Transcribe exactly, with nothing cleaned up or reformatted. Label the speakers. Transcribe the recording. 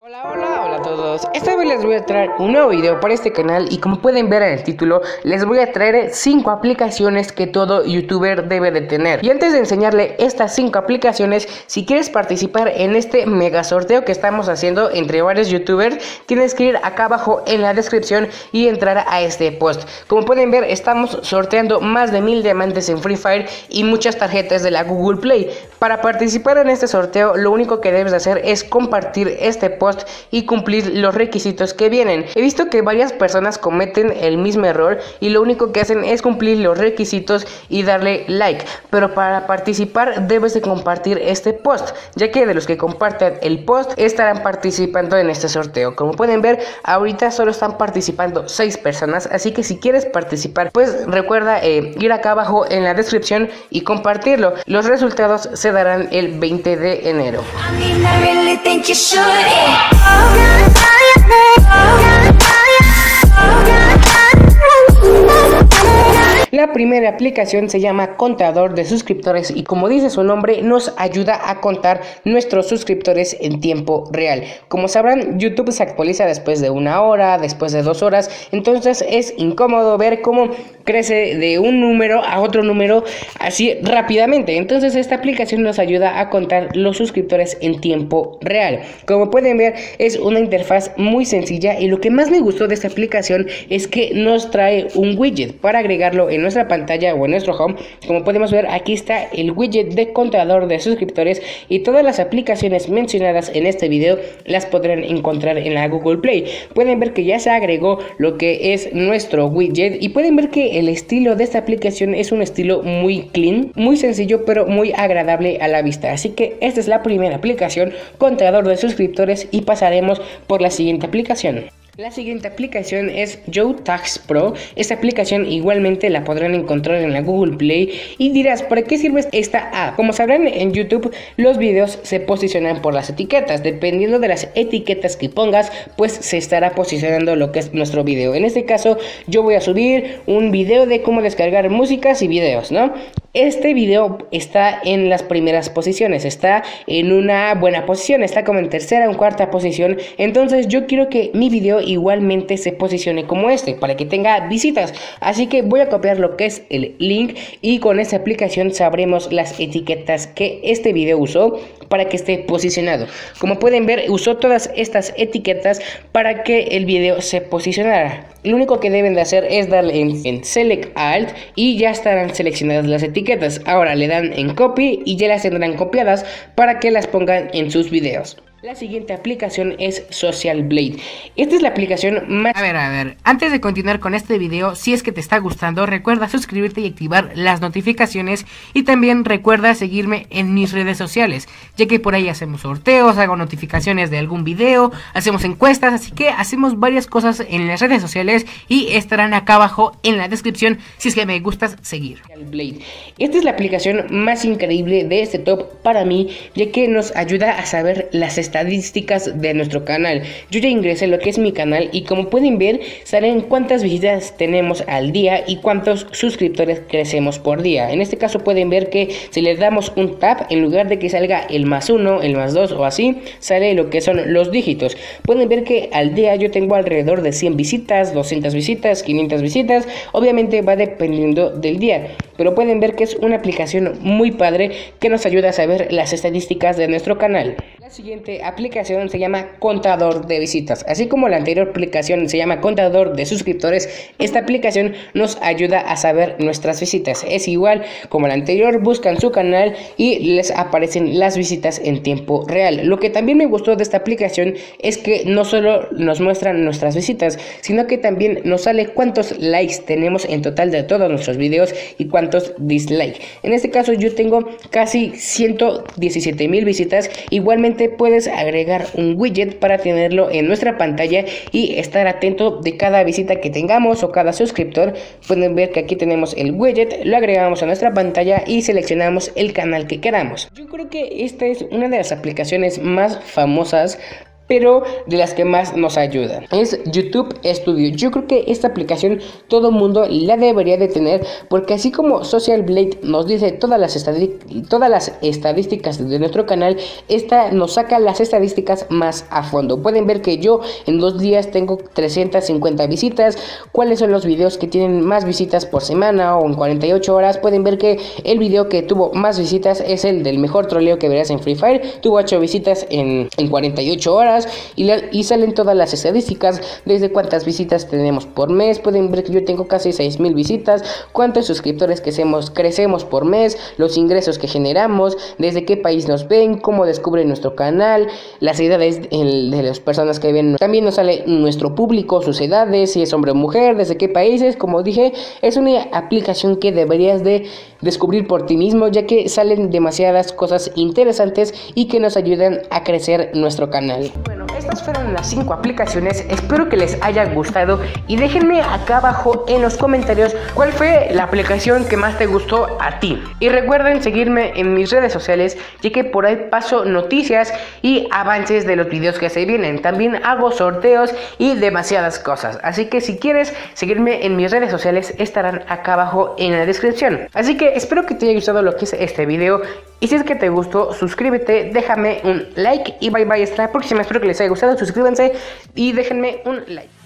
Speaker 1: Hola, hola, hola a todos. Esta vez les voy a traer un nuevo video para este canal y como pueden ver en el título, les voy a traer cinco aplicaciones que todo youtuber debe de tener. Y antes de enseñarle estas cinco aplicaciones, si quieres participar en este mega sorteo que estamos haciendo entre varios youtubers, tienes que ir acá abajo en la descripción y entrar a este post. Como pueden ver, estamos sorteando más de mil diamantes en Free Fire y muchas tarjetas de la Google Play. Para participar en este sorteo, lo único que debes de hacer es compartir este post y cumplir los requisitos que vienen. He visto que varias personas cometen el mismo error y lo único que hacen es cumplir los requisitos y darle like, pero para participar debes de compartir este post, ya que de los que compartan el post estarán participando en este sorteo. Como pueden ver, ahorita solo están participando seis personas, así que si quieres participar, pues recuerda eh, ir acá abajo en la descripción y compartirlo. Los resultados se darán el veinte de enero. La primera aplicación se llama Contador de Suscriptores y como dice su nombre, nos ayuda a contar nuestros suscriptores en tiempo real. Como sabrán, YouTube se actualiza después de una hora, después de dos horas, entonces es incómodo ver cómo crece de un número a otro número así rápidamente. Entonces esta aplicación nos ayuda a contar los suscriptores en tiempo real. Como pueden ver, es una interfaz muy sencilla y lo que más me gustó de esta aplicación es que nos trae un widget para agregarlo en nuestra pantalla o en nuestro home. Como podemos ver, aquí está el widget de contador de suscriptores y todas las aplicaciones mencionadas en este video las podrán encontrar en la Google Play. Pueden ver que ya se agregó lo que es nuestro widget y pueden ver que el estilo de esta aplicación es un estilo muy clean, muy sencillo pero muy agradable a la vista. Así que esta es la primera aplicación, contador de suscriptores, y pasaremos por la siguiente aplicación. La siguiente aplicación es YoTax Pro. Esta aplicación igualmente la podrán encontrar en la Google Play y dirás, ¿para qué sirve esta app? Como sabrán, en YouTube los videos se posicionan por las etiquetas. Dependiendo de las etiquetas que pongas, pues se estará posicionando lo que es nuestro video. En este caso, yo voy a subir un video de cómo descargar músicas y videos, ¿no? Este video está en las primeras posiciones, está en una buena posición, está como en tercera o cuarta posición. Entonces yo quiero que mi video igualmente se posicione como este, para que tenga visitas. Así que voy a copiar lo que es el link y con esta aplicación sabremos las etiquetas que este video usó para que esté posicionado. Como pueden ver, usó todas estas etiquetas para que el video se posicionara. Lo único que deben de hacer es darle en, en Select Alt y ya estarán seleccionadas las etiquetas. Ahora le dan en Copy y ya las tendrán copiadas para que las pongan en sus videos. La siguiente aplicación es Social Blade. Esta es la aplicación más... A ver, a ver, antes de continuar con este video, si es que te está gustando, recuerda suscribirte y activar las notificaciones. Y también recuerda seguirme en mis redes sociales, ya que por ahí hacemos sorteos, hago notificaciones de algún video, hacemos encuestas, así que hacemos varias cosas en las redes sociales y estarán acá abajo en la descripción si es que me gustas seguir. Social Blade. Esta es la aplicación más increíble de este top para mí, ya que nos ayuda a saber las estadísticas estadísticas de nuestro canal. Yo ya ingresé lo que es mi canal y como pueden ver salen cuántas visitas tenemos al día y cuántos suscriptores crecemos por día. En este caso pueden ver que si le damos un tap, en lugar de que salga el más uno, el más dos o así, sale lo que son los dígitos. Pueden ver que al día yo tengo alrededor de cien visitas, doscientas visitas, quinientas visitas. Obviamente va dependiendo del día, pero pueden ver que es una aplicación muy padre que nos ayuda a saber las estadísticas de nuestro canal. La siguiente aplicación se llama Contador de Visitas. Así como la anterior aplicación se llama Contador de Suscriptores, esta aplicación nos ayuda a saber nuestras visitas. Es igual como la anterior, buscan su canal y les aparecen las visitas en tiempo real. Lo que también me gustó de esta aplicación es que no solo nos muestran nuestras visitas, sino que también nos sale cuántos likes tenemos en total de todos nuestros videos y cuántos dislikes. En este caso yo tengo casi ciento diecisiete mil visitas. Igualmente puedes agregar un widget para tenerlo en nuestra pantalla y estar atento de cada visita que tengamos o cada suscriptor. Pueden ver que aquí tenemos el widget, lo agregamos a nuestra pantalla y seleccionamos el canal que queramos. Yo creo que esta es una de las aplicaciones más famosas pero de las que más nos ayudan es YouTube Studio. Yo creo que esta aplicación todo mundo la debería de tener, porque así como Social Blade nos dice todas las, todas las estadísticas de nuestro canal, esta nos saca las estadísticas más a fondo. Pueden ver que yo en dos días tengo trescientas cincuenta visitas, cuáles son los videos que tienen más visitas por semana o en cuarenta y ocho horas. Pueden ver que el video que tuvo más visitas es el del mejor troleo que verás en Free Fire, tuvo ocho visitas en, en cuarenta y ocho horas. Y, la, y salen todas las estadísticas, desde cuántas visitas tenemos por mes. Pueden ver que yo tengo casi seis mil visitas, cuántos suscriptores crecemos, crecemos por mes, los ingresos que generamos, desde qué país nos ven, cómo descubren nuestro canal, las edades el, de las personas que ven. También nos sale nuestro público, sus edades, si es hombre o mujer, desde qué países. Como dije, es una aplicación que deberías de descubrir por ti mismo, ya que salen demasiadas cosas interesantes y que nos ayudan a crecer nuestro canal. Bueno, estas fueron las cinco aplicaciones, espero que les haya gustado y déjenme acá abajo en los comentarios cuál fue la aplicación que más te gustó a ti. Y recuerden seguirme en mis redes sociales, ya que por ahí paso noticias y avances de los videos que se vienen. También hago sorteos y demasiadas cosas, así que si quieres seguirme en mis redes sociales estarán acá abajo en la descripción. Así que espero que te haya gustado lo que es este video, y si es que te gustó, suscríbete, déjame un like y bye bye hasta la próxima. Espero que les haya gustado, suscríbanse y déjenme un like.